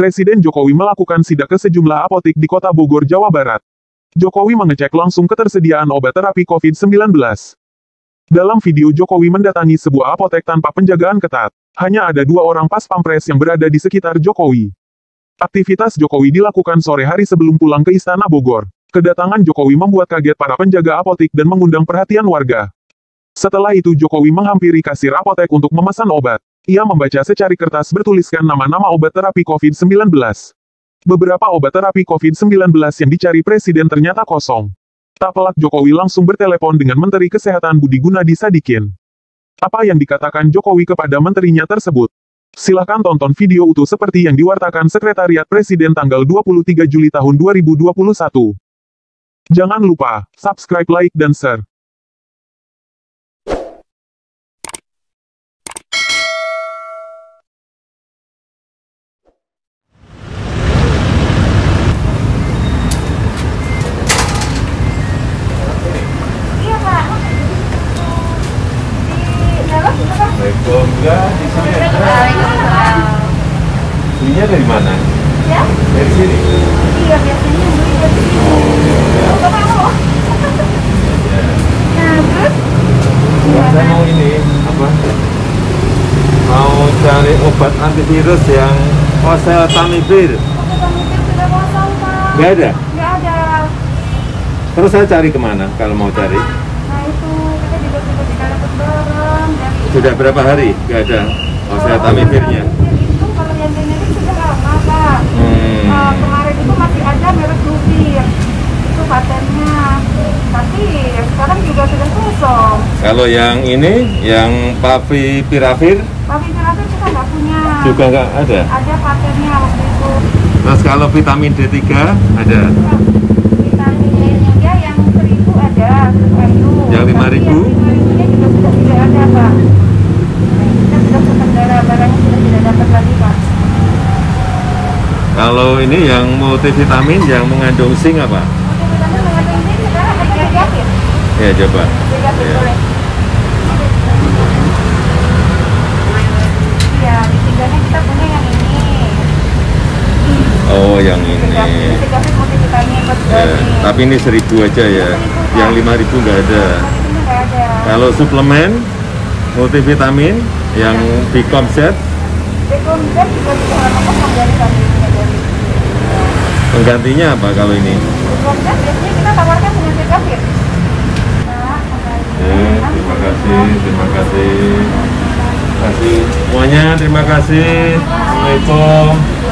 Presiden Jokowi melakukan sidak ke sejumlah apotik di Kota Bogor, Jawa Barat. Jokowi mengecek langsung ketersediaan obat terapi COVID-19. Dalam video Jokowi mendatangi sebuah apotek tanpa penjagaan ketat. Hanya ada 2 orang pas pampres yang berada di sekitar Jokowi. Aktivitas Jokowi dilakukan sore hari sebelum pulang ke Istana Bogor. Kedatangan Jokowi membuat kaget para penjaga apotik dan mengundang perhatian warga. Setelah itu Jokowi menghampiri kasir apotek untuk memesan obat. Ia membaca secari kertas bertuliskan nama-nama obat terapi COVID-19. Beberapa obat terapi COVID-19 yang dicari Presiden ternyata kosong. Tak pelak Jokowi langsung bertelepon dengan Menteri Kesehatan Budi Gunadi Sadikin. Apa yang dikatakan Jokowi kepada menterinya tersebut? Silahkan tonton video utuh seperti yang diwartakan Sekretariat Presiden tanggal 23 Juli tahun 2021. Jangan lupa, subscribe, like, dan share. Enggak, di sini ada. Belinya dari mana? Ya? Dari sini? Iya, biasanya beli dari sini. Oh, Bapak mau? Nah, terus? Saya mau ini, apa? Mau cari obat antivirus yang oseltamivir. Oseltamivir sudah kosong, Pak. Nggak ada? Nggak ada. Terus saya cari kemana kalau mau cari? Nah, itu kita juga sudah tidak dapat barang dari... Sudah berapa hari nggak ada oseltamivirnya? Itu kalau yang generik sudah lama, Pak. Kemarin itu masih ada merek Luvir. Itu patennya. Tapi sekarang juga sudah kosong. Kalau yang ini, yang Favipiravir? Favipiravir kita nggak punya. Juga nggak ada? Ada patennya waktu itu. Terus kalau vitamin D3 ada? Vitamin D3 yang 1000 ada, 1000. Yang 5.000? Yang 5.000-nya juga sudah tidak ada, Pak. Kita sudah sementara barangnya sudah tidak dapat lagi, Pak. Kalau ini yang multivitamin yang mengandung zinc apa? Multivitamin mengandung zinc sekarang ada Jagapit. Ya coba. Jagapit Ya. boleh. Iya, di tiganya kita punya yang ini. Oh yang ini. Jagapit multivitamin buat Ya, bayi. tapi ini 1000 aja ya. 1000, Yang 5.000 nggak ada. Multivitamin nggak ada. Kalau suplemen multivitamin yang Bicomset Rekomendasi juga sudah lama kosong dari kami. penggantinya apa kalau ini? Rekomendasi biasanya kita tawarkan dengan Jagapit. Nah, Terima kasih, terima kasih. Terima kasih semuanya, terima kasih. Assalamualaikum.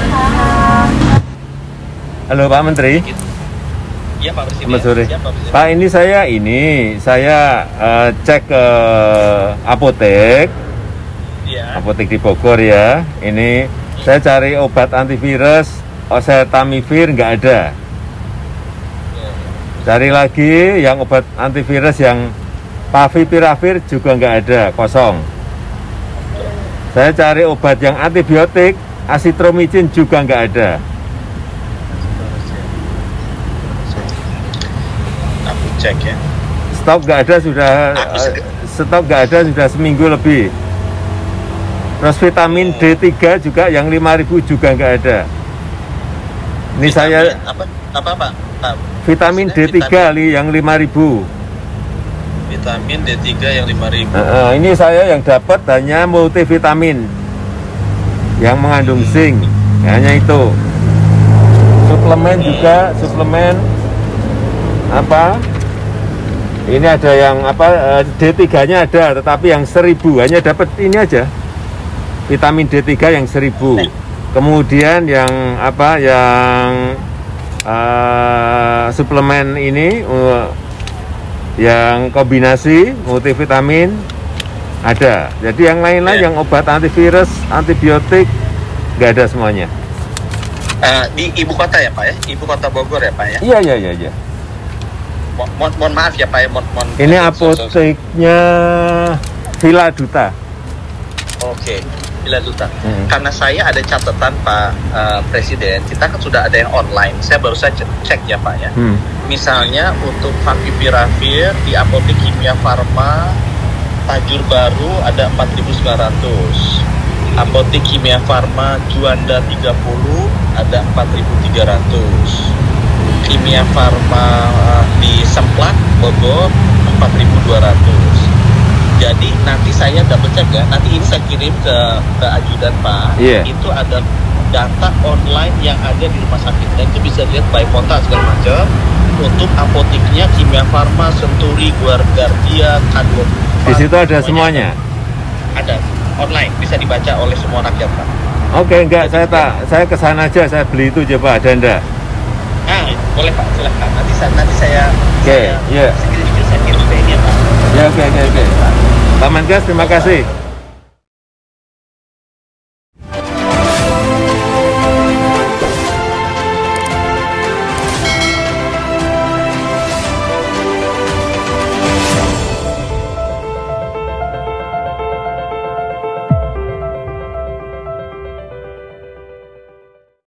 Halo Pak Menteri. Iya Pak Presiden. Selamat sore. Siap, Pak Presiden. Pak, ini saya cek ke apotek Iya. di Bogor ya. Ini saya cari obat antivirus oseltamivir nggak ada. Cari lagi yang obat antivirus yang Favipiravir juga nggak ada, kosong. Saya cari obat yang antibiotik Azithromycin juga nggak ada. Aku cek ya. Stok nggak ada sudah seminggu lebih. Terus vitamin D3 juga yang 5.000 juga nggak ada. Ini saya apa Pak? vitamin D3 yang 5.000. Vitamin D3 yang 5.000. Ini saya yang dapat hanya multivitamin yang mengandung zinc, hanya itu. Suplemen juga, suplemen apa? Ini ada yang apa? D3-nya ada, tetapi yang 1000 hanya dapat ini aja. Vitamin D3 yang 1000. Kemudian yang apa? Yang suplemen ini yang kombinasi multivitamin ada. Jadi yang lain-lain yang obat antivirus, antibiotik nggak ada semuanya. Di ibu kota ya Pak ya? Ibu kota Bogor ya Pak ya? Iya. Mohon maaf ya Pak ya. Ini apoteknya Villa Duta. Oke. Villa Duta. Karena saya ada catatan Pak Presiden, kita kan sudah ada yang online. Saya baru saja cek ya Pak ya. Misalnya untuk Favipiravir di apotek Kimia Farma Tajur Baru ada 4.900. Apotek Kimia Farma Juanda 30 ada 4.300. Kimia Farma di Semplak Bogor 4.200. Jadi nanti saya double check ya. Nanti ini saya kirim ke ajudan Pak. Itu ada data online yang ada di rumah sakit. Dan itu bisa dilihat by kontak segala macam. Untuk apoteknya Kimia Farma, Senturi, Guardia, K24. Di situ ada semuanya. Ada online, bisa dibaca oleh semua rakyat Pak. Oke, enggak, saya kesana aja, saya beli itu aja Pak, ada enggak? Boleh Pak, silahkan. Nanti saya Oke, iya. Saya kirim ke ini ya Pak. Ya, oke. Pak Menkes, terima kasih.